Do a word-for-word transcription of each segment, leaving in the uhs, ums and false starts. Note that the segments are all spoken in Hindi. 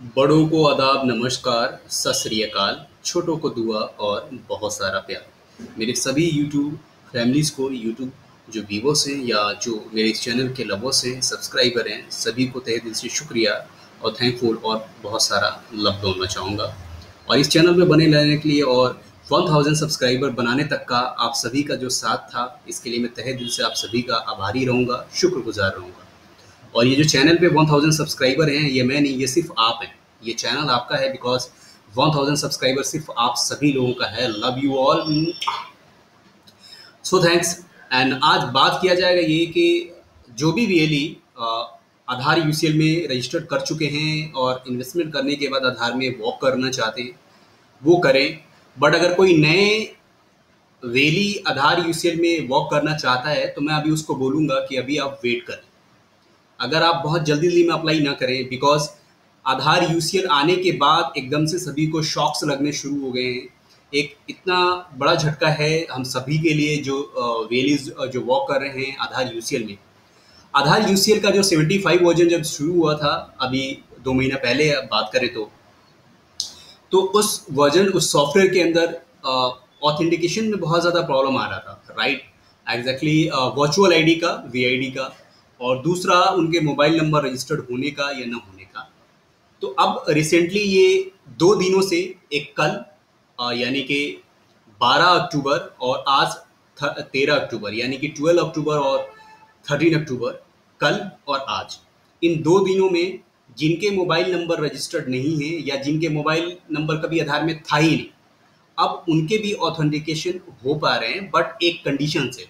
बड़ों को आदाब नमस्कार सत श्री अकाल, छोटों को दुआ और बहुत सारा प्यार। मेरे सभी यूट्यूब फैमिलीज़ को, यूट्यूब जो व्यूवर्स हैं या जो मेरे इस चैनल के लवर्स हैं, सब्सक्राइबर हैं, सभी को तहे दिल से शुक्रिया और थैंकफुल और बहुत सारा लव बोलना चाहूँगा। और इस चैनल में बने रहने के लिए और वन थाउज़ेंड सब्सक्राइबर बनाने तक का आप सभी का जो साथ था, इसके लिए मैं तहे दिल से आप सभी का आभारी रहूँगा, शुक्रगुज़ार रहूँगा। और ये जो चैनल पे वन थाउज़ेंड सब्सक्राइबर हैं, ये मैं नहीं, ये सिर्फ आप हैं। ये चैनल आपका है बिकॉज वन थाउज़ेंड सब्सक्राइबर सिर्फ आप सभी लोगों का है। Love you all, so thanks. And आज बात किया जाएगा ये कि जो भी रियली आधार यूसीएल में रजिस्टर्ड कर चुके हैं और इन्वेस्टमेंट करने के बाद आधार में वॉक करना चाहते हैं वो करें। बट अगर कोई नए रियली आधार यूसीएल में वॉक करना चाहता है तो मैं अभी उसको बोलूँगा कि अभी आप वेट करें। अगर आप बहुत जल्दी जल्दी में अप्लाई ना करें, बिकॉज आधार यूसीएल आने के बाद एकदम से सभी को शॉक्स लगने शुरू हो गए हैं। एक इतना बड़ा झटका है हम सभी के लिए जो वेलीज जो वॉक कर रहे हैं आधार यूसीएल में। आधार यूसीएल का जो सेवेंटी फाइव वर्जन जब शुरू हुआ था, अभी दो महीना पहले बात करें तो तो उस वर्जन उस सॉफ्टवेयर के अंदर ऑथेंटिकेशन में बहुत ज़्यादा प्रॉब्लम आ रहा था। राइट, एग्जैक्टली वर्चुअल आईडी का, वीआईडी का, और दूसरा उनके मोबाइल नंबर रजिस्टर्ड होने का या न होने का। तो अब रिसेंटली ये दो दिनों से, एक कल यानी कि बारह अक्टूबर और आज तेरह अक्टूबर, यानी कि ट्वेल्व अक्टूबर और थर्टीन अक्टूबर, कल और आज, इन दो दिनों में जिनके मोबाइल नंबर रजिस्टर्ड नहीं है या जिनके मोबाइल नंबर कभी आधार में था ही नहीं, अब उनके भी ऑथेंटिकेशन हो पा रहे हैं, बट एक कंडीशन से।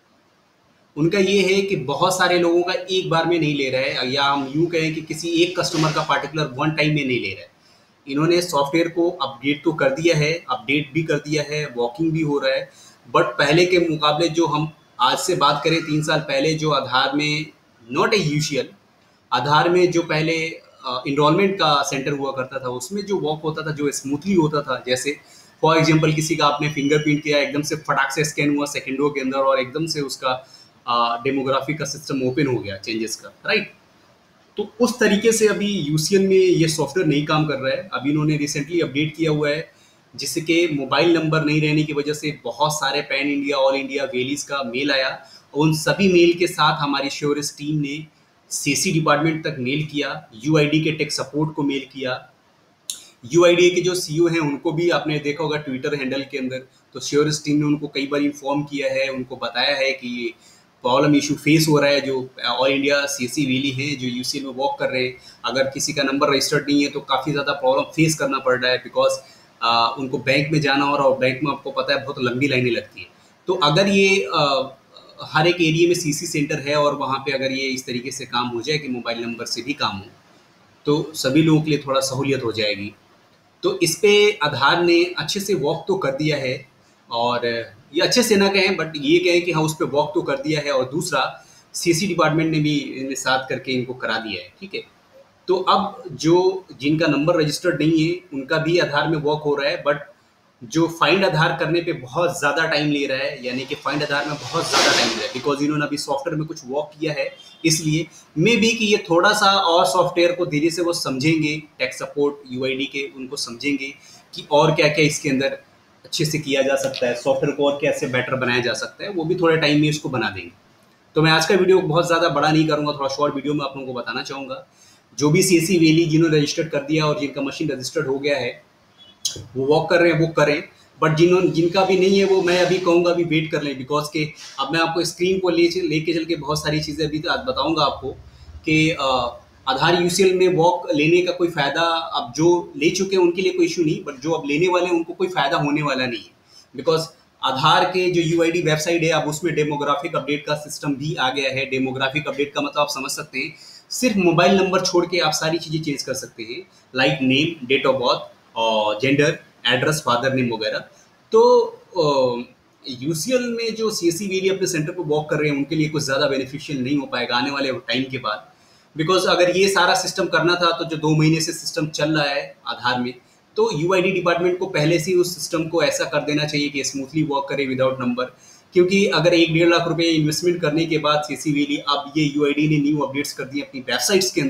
उनका ये है कि बहुत सारे लोगों का एक बार में नहीं ले रहा है, या हम यूँ कहें कि किसी एक कस्टमर का पार्टिकुलर वन टाइम में नहीं ले रहा है। इन्होंने सॉफ्टवेयर को अपडेट तो कर दिया है, अपडेट भी कर दिया है, वॉकिंग भी हो रहा है, बट पहले के मुकाबले जो हम आज से बात करें तीन साल पहले, जो आधार में नॉट ए यूजुअल, आधार में जो पहले इनरोलमेंट का सेंटर हुआ करता था, उसमें जो वॉक होता था, जो स्मूथली होता था, जैसे फॉर एग्जाम्पल किसी का आपने फिंगरप्रिंट किया, एकदम से फटाक से स्कैन हुआ सेकेंडों के अंदर और एकदम से उसका डेमोग्राफी का सिस्टम ओपन हो गया चेंजेस का। राइट, तो उस तरीके से अभी यूसीएल में ये सॉफ्टवेयर नहीं काम कर रहा है। अभी इन्होंने रिसेंटली अपडेट किया हुआ है, जिसके मोबाइल नंबर नहीं रहने की वजह से बहुत सारे pan India, all India VLEs का मेल आया, और उन सभी मेल के साथ हमारी श्योरेस टीम ने सीसी डिपार्टमेंट तक मेल किया, यूआईडी के टेक सपोर्ट को मेल किया। यूआईडी के जो सीईओ हैं उनको भी आपने देखा होगा ट्विटर हैंडल के अंदर, तो श्योरेस टीम ने उनको कई बार इन्फॉर्म किया है, उनको बताया है कि ये प्रॉब्लम इशू फेस हो रहा है। जो ऑल इंडिया सीसी वेली हैं जो यूसीएल में वॉक कर रहे हैं, अगर किसी का नंबर रजिस्टर्ड नहीं है तो काफ़ी ज़्यादा प्रॉब्लम फेस करना पड़ रहा है, बिकॉज उनको बैंक में जाना हो रहा है और बैंक में आपको पता है बहुत लंबी लाइनें लगती हैं। तो अगर ये आ, हर एक एरिया में सीसी सेंटर है और वहाँ पे अगर ये इस तरीके से काम हो जाए कि मोबाइल नंबर से भी काम हो, तो सभी लोगों के लिए थोड़ा सहूलियत हो जाएगी। तो इस पे आधार ने अच्छे से वॉक तो कर दिया है, और ये अच्छे से ना कहें बट ये कहें कि हाँ उस पर वॉक तो कर दिया है, और दूसरा सीसी डिपार्टमेंट ने भी इन्हें साथ करके इनको करा दिया है। ठीक है, तो अब जो जिनका नंबर रजिस्टर्ड नहीं है उनका भी आधार में वॉक हो रहा है, बट जो फाइंड आधार करने पे बहुत ज़्यादा टाइम ले रहा है, यानी कि फाइंड आधार में बहुत ज़्यादा टाइम ले रहा है, बिकॉज इन्होंने अभी सॉफ्टवेयर में कुछ वॉक किया है, इसलिए मे बी कि ये थोड़ा सा और सॉफ्टवेयर को धीरे से वो समझेंगे, टेक सपोर्ट यूआईडी के उनको समझेंगे कि और क्या क्या इसके अंदर अच्छे से किया जा सकता है, सॉफ्टवेयर को और कैसे बेटर बनाया जा सकता है, वो भी थोड़े टाइम में इसको बना देंगे। तो मैं आज का वीडियो बहुत ज़्यादा बड़ा नहीं करूँगा, थोड़ा शॉर्ट वीडियो में आप लोगों को बताना चाहूँगा। जो भी सीसी वेली जिन्होंने रजिस्टर्ड कर दिया और जिनका मशीन रजिस्टर्ड हो गया है वो वॉक कर रहे हैं, वो करें, बट जिन्होंने जिनका भी नहीं है वो मैं अभी कहूँगा अभी वेट कर लें, बिकॉज के अब मैं आपको स्क्रीन को ले लेके चल के बहुत सारी चीज़ें अभी तो बताऊँगा आपको कि आधार यूसीएल में वॉक लेने का कोई फ़ायदा, अब जो ले चुके हैं उनके लिए कोई इशू नहीं, बट जो अब लेने वाले हैं उनको कोई फ़ायदा होने वाला नहीं है, बिकॉज आधार के जो यूआईडी वेबसाइट है अब उसमें डेमोग्राफिक अपडेट का सिस्टम भी आ गया है। डेमोग्राफिक अपडेट का मतलब आप समझ सकते हैं, सिर्फ मोबाइल नंबर छोड़ के आप सारी चीज़ें चेंज कर सकते हैं, like name, date of birth और जेंडर, एड्रेस, फादर नेम वगैरह। तो यूसीएल में जो सीएससी वेली अपने सेंटर पर वॉक कर रहे हैं उनके लिए कुछ ज़्यादा बेनिफिशियल नहीं हो पाएगा आने वाले टाइम के बाद, बिकॉज अगर ये सारा सिस्टम करना था तो जो दो महीने से सिस्टम चल रहा है आधार में, तो यूआईडी डिपार्टमेंट को पहले से उस सिस्टम को ऐसा कर देना चाहिए कि स्मूथली वॉक करे विदाउट नंबर, क्योंकि अगर एक डेढ़ लाख रुपए इन्वेस्टमेंट करने के बाद सीसी वेली अब ये यूआईडी ने न्यू अपडेट्स कर दिए अपनी वेबसाइट्स के अंदर,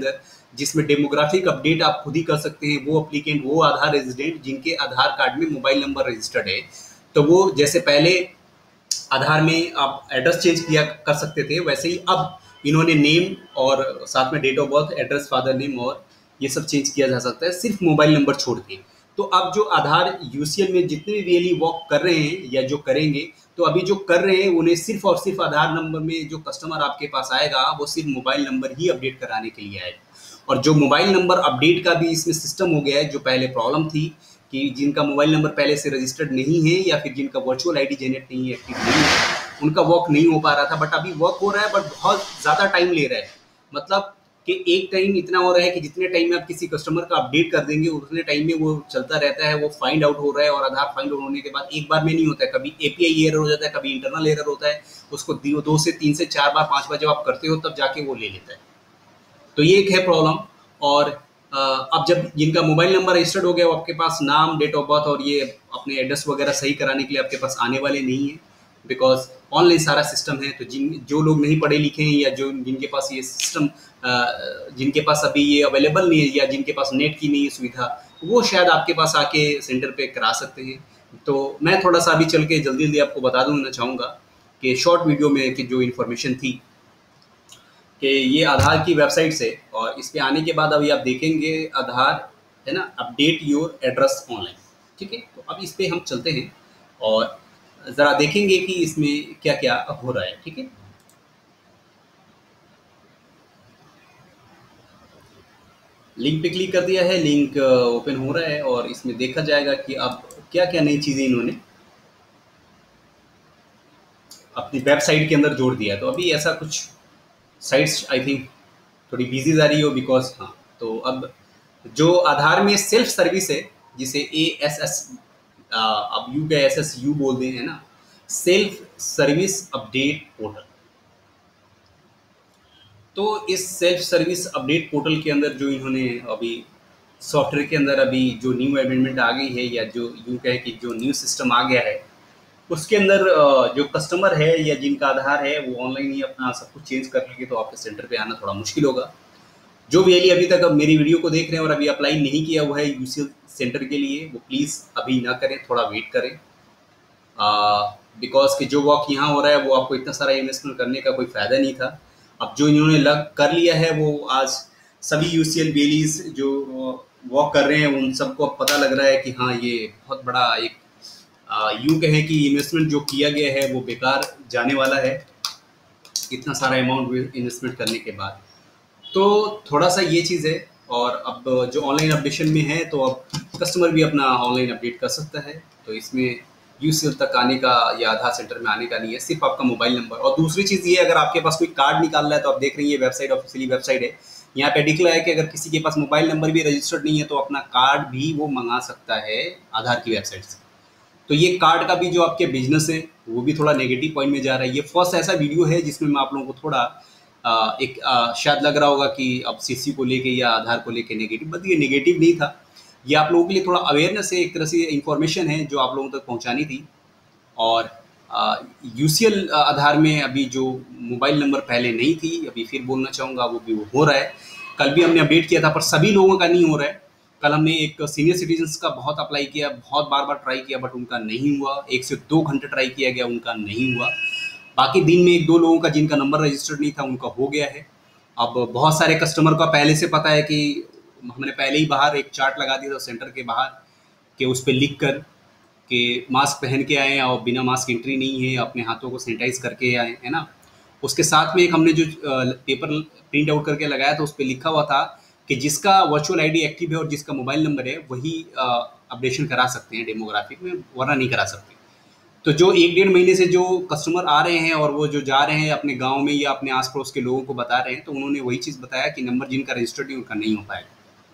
जिसमें डेमोग्राफिक अपडेट आप खुद ही कर सकते हैं। वो एप्लीकेंट, वो आधार रेजिडेंट जिनके आधार कार्ड में मोबाइल नंबर रजिस्टर्ड है, तो वो जैसे पहले आधार में आप एड्रेस चेंज किया कर सकते थे, वैसे ही अब इन्होंने नेम और साथ में date of birth, address, father name और ये सब चेंज किया जा सकता है, सिर्फ मोबाइल नंबर छोड़ के। तो अब जो आधार यूसीएल में जितने भी रियली वर्क कर रहे हैं या जो करेंगे, तो अभी जो कर रहे हैं उन्हें सिर्फ और सिर्फ आधार नंबर में जो कस्टमर आपके पास आएगा वो सिर्फ मोबाइल नंबर ही अपडेट कराने के लिए आएगा। और जो मोबाइल नंबर अपडेट का भी इसमें सिस्टम हो गया है, जो पहले प्रॉब्लम थी कि जिनका मोबाइल नंबर पहले से रजिस्टर्ड नहीं है या फिर जिनका वर्चुअल आईडी जनरेट नहीं है, एक्टिव नहीं है, उनका वर्क नहीं हो पा रहा था, बट अभी वर्क हो रहा है, बट बहुत ज़्यादा टाइम ले रहा है। मतलब कि एक टाइम इतना हो रहा है कि जितने टाइम में आप किसी कस्टमर का अपडेट कर देंगे उतने टाइम में वो चलता रहता है, वो फाइंड आउट हो रहा है। और आधार फाइंड आउट होने के बाद एक बार में नहीं होता है, कभी एपीआई एरर हो जाता है, कभी इंटरनल एरर होता है, उसको दो से तीन से चार बार पाँच बार जब आप करते हो तब जाके वो ले लेता है। तो ये एक है प्रॉब्लम। और अब जब जिनका मोबाइल नंबर रजिस्टर्ड हो गया, वो आपके पास नाम, डेट ऑफ बर्थ और ये अपने एड्रेस वगैरह सही कराने के लिए आपके पास आने वाले नहीं है, बिकॉज ऑनलाइन सारा सिस्टम है। तो जिन जो लोग नहीं पढ़े लिखे हैं या जो जिनके पास ये सिस्टम, जिनके पास अभी ये अवेलेबल नहीं है या जिनके पास नेट की नहीं है सुविधा, वो शायद आपके पास आके सेंटर पे करा सकते हैं। तो मैं थोड़ा सा अभी चल के जल्दी जल्दी आपको बता दूंगा चाहूँगा कि शॉर्ट वीडियो में कि जो इन्फॉर्मेशन थी कि ये आधार की वेबसाइट से, और इस पे आने के बाद अभी आप देखेंगे आधार है ना, अपडेट योर एड्रेस ऑनलाइन। ठीक है, तो अब इस पे हम चलते हैं और ज़रा देखेंगे कि इसमें क्या क्या हो रहा है। ठीक है, लिंक पे क्लिक कर दिया है, लिंक ओपन हो रहा है और इसमें देखा जाएगा कि अब क्या क्या नई चीज़ें इन्होंने अपनी वेबसाइट के अंदर जोड़ दिया है। तो अभी ऐसा कुछ साइट्स आई थिंक थोड़ी बिजी जा रही हो, बिकॉज हाँ, तो अब जो आधार में सेल्फ सर्विस है जिसे ए एस एस, अब यू का एस एस यू बोल दें है ना, सेल्फ सर्विस अपडेट पोर्टल। तो इस सेल्फ सर्विस अपडेट पोर्टल के अंदर जो इन्होंने अभी सॉफ्टवेयर के अंदर अभी जो न्यू अमेंडमेंट आ गई है, या जो यूँ कहे कि जो न्यू सिस्टम आ गया है, उसके अंदर जो कस्टमर है या जिनका आधार है वो ऑनलाइन ही अपना सब कुछ चेंज कर लेंगे, तो आपके सेंटर पे आना थोड़ा मुश्किल होगा। जो भी अभी तक अब मेरी वीडियो को देख रहे हैं और अभी अप्लाई नहीं किया हुआ है यूसीएल सेंटर के लिए, वो प्लीज़ अभी ना करें, थोड़ा वेट करें, बिकॉज कि जो वर्क यहाँ हो रहा है वो आपको इतना सारा इन्वेस्टमेंट करने का कोई फ़ायदा नहीं था। अब जो इन्होंने लग कर लिया है वो आज सभी यूसीएल बेलीज जो वर्क कर रहे हैं उन सबको अब पता लग रहा है कि हाँ, ये बहुत बड़ा एक यूँ कहें कि इन्वेस्टमेंट जो किया गया है वो बेकार जाने वाला है, इतना सारा अमाउंट इन्वेस्टमेंट करने के बाद। तो थोड़ा सा ये चीज़ है। और अब जो ऑनलाइन अपडेशन में है, तो अब कस्टमर भी अपना ऑनलाइन अपडेट कर सकता है। तो इसमें यूसीएल तक आने का या आधार सेंटर में आने का नहीं है, सिर्फ आपका मोबाइल नंबर। और दूसरी चीज़ ये, अगर आपके पास कोई कार्ड निकाल रहा है, तो आप देख रही है वेबसाइट ऑफिशियली वेबसाइट है, यहाँ पे दिख रहा है कि अगर किसी के पास मोबाइल नंबर भी रजिस्टर्ड नहीं है तो अपना कार्ड भी वो मंगा सकता है आधार की वेबसाइट से। तो ये कार्ड का भी जो आपके बिजनेस है वो भी थोड़ा नेगेटिव पॉइंट में जा रहा है। ये फर्स्ट ऐसा वीडियो है जिसमें मैं आप लोगों को थोड़ा आ, एक आ, शायद लग रहा होगा कि अब सीसी को लेके या आधार को लेके नेगेटिव, बट ये नेगेटिव नहीं था, ये आप लोगों के लिए थोड़ा अवेयरनेस है, एक तरह से इन्फॉर्मेशन है जो आप लोगों तक पहुंचानी थी। और यूसीएल आधार में अभी जो मोबाइल नंबर पहले नहीं थी, अभी फिर बोलना चाहूँगा, वो भी वो हो रहा है। कल भी हमने अपडेट किया था, पर सभी लोगों का नहीं हो रहा है। कल हमने एक सीनियर सिटीजन्स का बहुत अप्लाई किया, बहुत बार बार ट्राई किया, बट उनका नहीं हुआ। एक से दो घंटे ट्राई किया गया, उनका नहीं हुआ। बाकी दिन में एक दो लोगों का जिनका नंबर रजिस्टर्ड नहीं था उनका हो गया है। अब बहुत सारे कस्टमर का पहले से पता है कि हमने पहले ही बाहर एक चार्ट लगा दिया था सेंटर के बाहर कि उस पर लिख कर कि मास्क पहन के आएँ और बिना मास्क एंट्री नहीं है, अपने हाथों को सैनिटाइज करके आएँ, है ना। उसके साथ में एक हमने जो पेपर प्रिंट आउट करके लगाया था उस पर लिखा हुआ था कि जिसका वर्चुअल आईडी एक्टिव है और जिसका मोबाइल नंबर है वही अपडेशन करा सकते हैं डेमोग्राफिक में, वरना नहीं करा सकते। तो जो एक डेढ़ महीने से जो कस्टमर आ रहे हैं और वो जो जा रहे हैं अपने गांव में या अपने आस पड़ोस के लोगों को बता रहे हैं, तो उन्होंने वही चीज़ बताया कि नंबर जिनका रजिस्टर्ड है उनका नहीं हो पाएगा।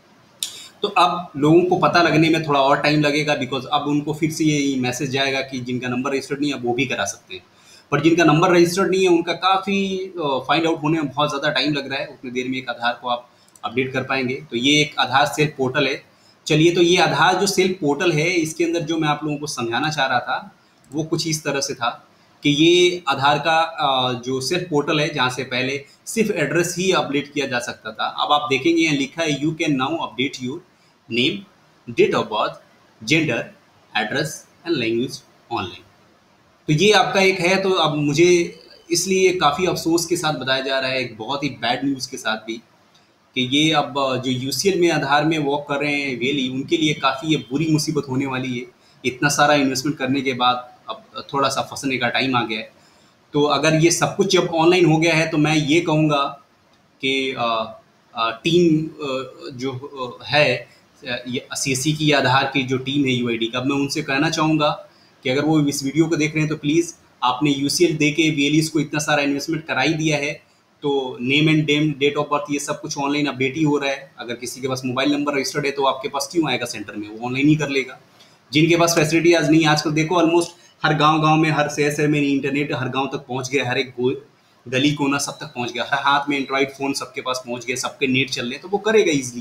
तो अब लोगों को पता लगने में थोड़ा और टाइम लगेगा, बिकॉज अब उनको फिर से ये मैसेज जाएगा कि जिनका नंबर रजिस्टर्ड नहीं है वो भी करा सकते हैं, पर जिनका नंबर रजिस्टर्ड नहीं है उनका काफ़ी फाइंड आउट होने में बहुत ज़्यादा टाइम लग रहा है। उतनी देर में एक आधार को आप अपडेट कर पाएंगे। तो ये एक आधार सेल्फ पोर्टल है। चलिए, तो ये आधार जो सेल्फ पोर्टल है इसके अंदर जो मैं आप लोगों को समझाना चाह रहा था वो कुछ इस तरह से था कि ये आधार का अ, जो सेल्फ पोर्टल है जहाँ से पहले सिर्फ एड्रेस ही अपडेट किया जा सकता था, अब आप देखेंगे यहाँ लिखा है you can now update your name, date of birth, gender, address and language online. तो ये आपका एक है, तो अब मुझे इसलिए काफ़ी अफसोस के साथ बताया जा रहा है, एक बहुत ही बैड न्यूज़ के साथ भी, कि ये अब जो यूसीएल में आधार में वर्क कर रहे हैं रियली उनके लिए काफ़ी ये बुरी मुसीबत होने वाली है। इतना सारा इन्वेस्टमेंट करने के बाद अब थोड़ा सा फंसने का टाइम आ गया है। तो अगर ये सब कुछ जब ऑनलाइन हो गया है तो मैं ये कहूँगा कि अ, अ, टीम अ, जो अ, है अ, ये सीएससी की या आधार की जो टीम है यूआईडी का, मैं उनसे कहना चाहूँगा कि अगर वो इस वीडियो को देख रहे हैं तो प्लीज़ आपने यूसीएल दे के वीएलईस को इतना सारा इन्वेस्टमेंट करा ही दिया है, तो name and dame, date of birth, ये सब कुछ ऑनलाइन अपडेट ही हो रहा है। अगर किसी के पास मोबाइल नंबर रजिस्टर्ड है तो आपके पास क्यों आएगा सेंटर में, वो ऑनलाइन ही कर लेगा। जिनके पास फैसिलिटी आज नहीं, आजकल देखो ऑलमोस्ट हर गांव गांव में, हर शहर शहर में इंटरनेट हर गांव तक पहुंच गया, हर एक गो- गली कोना सब तक पहुंच गया, हर हाथ में एंड्रॉइड फोन सबके पास पहुंच गया, सबके नेट चल रहे हैं, तो वो करेगा इजीली,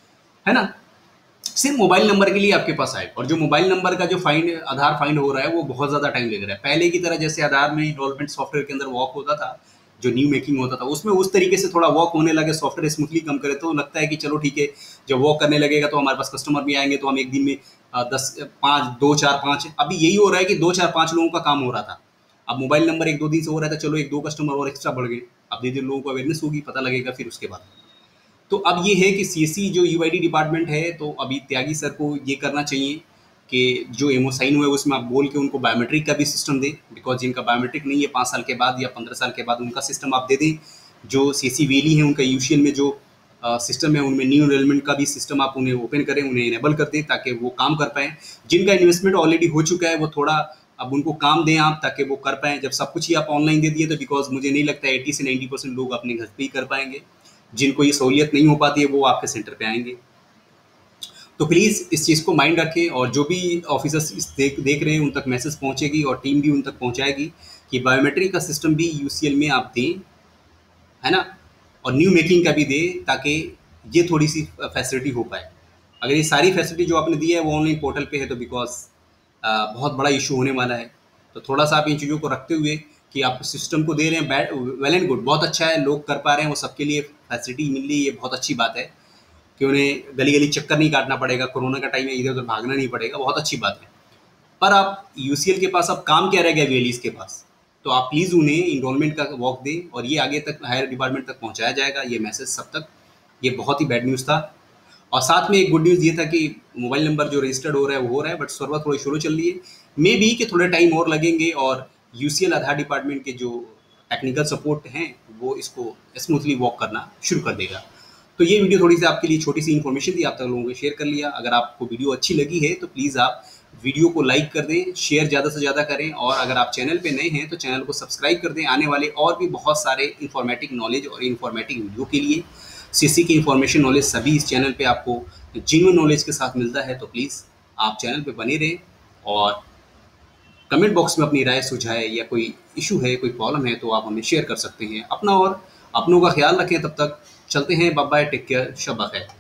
है ना। सिर्फ मोबाइल नंबर के लिए आपके पास आए, और जो मोबाइल नंबर का जो फाइंड आधार फाइंड हो रहा है वो बहुत ज़्यादा टाइम लग रहा है। पहले की तरह जैसे आधार में इनरोलमेंट सॉफ्टवेयर के अंदर वर्क होता था, जो न्यू मेकिंग होता था, उसमें उस तरीके से थोड़ा वर्क होने लगे, सॉफ्टवेयर स्मूथली कम करे तो लगता है कि चलो ठीक है, जब वर्क करने लगेगा तो हमारे पास कस्टमर भी आएंगे, तो हम एक दिन में अ, दस पाँच दो चार पाँच, अभी यही हो रहा है कि दो चार पाँच लोगों का काम हो रहा था, अब मोबाइल नंबर एक दो दिन से हो रहा था, चलो एक दो कस्टमर और एक्स्ट्रा बढ़ गए, अब धीरे धीरे लोगों को अवेयरनेस होगी, पता लगेगा फिर उसके बाद। तो अब ये है कि सीएससी जो यूआईडी डिपार्टमेंट है, तो अभी त्यागी सर को ये करना चाहिए कि जो एमओ साइन हुआ है उसमें आप बोल के उनको बायोमेट्रिक का भी सिस्टम दें, बिकॉज जिनका बायोमेट्रिक नहीं है पाँच साल के बाद या पंद्रह साल के बाद उनका सिस्टम आप दे दें। जो सीएससी वेली है उनका यूसीएल में जो सिस्टम है उनमें न्यू एनरोलमेंट का भी सिस्टम आप उन्हें ओपन करें, उन्हें इनेबल कर दें ताकि वो काम कर पाएँ। जिनका इन्वेस्टमेंट ऑलरेडी हो चुका है वो थोड़ा अब उनको काम दें आप, ताकि वो कर पाएँ। जब सब कुछ ही आप ऑनलाइन दे दिए तो बिकॉज मुझे नहीं लगता है एट्टी से नाइन्टी परसेंट लोग अपने घर पे ही कर पाएंगे, जिनको ये सहूलियत नहीं हो पाती है वो आपके सेंटर पे आएंगे। तो प्लीज़ इस चीज़ को माइंड रखें, और जो भी ऑफिसर्स इस देख देख रहे हैं उन तक मैसेज पहुंचेगी और टीम भी उन तक पहुंचाएगी कि बायोमेट्रिक का सिस्टम भी यूसीएल में आप दें, है ना, और न्यू मेकिंग का भी दें, ताकि ये थोड़ी सी फैसिलिटी हो पाए। अगर ये सारी फैसिलिटी जो आपने दी है वो ऑनलाइन पोर्टल पे है तो बिकॉज बहुत बड़ा इशू होने वाला है। तो थोड़ा सा आप इन चीज़ों को रखते हुए कि आप सिस्टम को दे रहे हैं, बैड वेल एंड गुड, बहुत अच्छा है, लोग कर पा रहे हैं, वो सबके लिए फैसिलिटी मिल रही है, ये बहुत अच्छी बात है कि उन्हें गली गली चक्कर नहीं काटना पड़ेगा, कोरोना का टाइम है, इधर उधर भागना नहीं पड़ेगा, बहुत अच्छी बात है। पर आप यूसीएल के पास अब काम क्या रह गया वीएलईस के पास, तो आप प्लीज़ उन्हें इनरोलमेंट का वर्क दें और ये आगे तक हायर डिपार्टमेंट तक पहुंचाया जाएगा, ये मैसेज सब तक। ये बहुत ही बैड न्यूज़ था। और साथ में एक गुड न्यूज़ ये था कि मोबाइल नंबर जो रजिस्टर्ड हो रहा है वो हो रहा है, बट सर्वर थोड़ी शुरू चल रही है, मे बी कि थोड़े टाइम और लगेंगे और यूसीएल आधार डिपार्टमेंट के जो टेक्निकल सपोर्ट हैं वो इसको स्मूथली वर्क करना शुरू कर देगा। तो ये वीडियो थोड़ी सी आपके लिए छोटी सी इन्फॉर्मेशन थी, आप तक लोगों को शेयर कर लिया। अगर आपको वीडियो अच्छी लगी है तो प्लीज़ आप वीडियो को लाइक कर दें, शेयर ज़्यादा से ज़्यादा करें, और अगर आप चैनल पे नए हैं तो चैनल को सब्सक्राइब कर दें आने वाले और भी बहुत सारे इन्फॉर्मेटिव नॉलेज और इन्फॉर्मेटिव वीडियो के लिए। सीसी की इन्फॉर्मेशन नॉलेज सभी इस चैनल पे आपको जेन्युइन नॉलेज के साथ मिलता है, तो प्लीज़ आप चैनल पे बने रहें और कमेंट बॉक्स में अपनी राय सुझाए, या कोई इशू है, कोई प्रॉब्लम है तो आप हमें शेयर कर सकते हैं। अपना और अपनों का ख्याल रखें, तब तक चलते हैं, बाय बाय, टेक केयर, शब बखैर।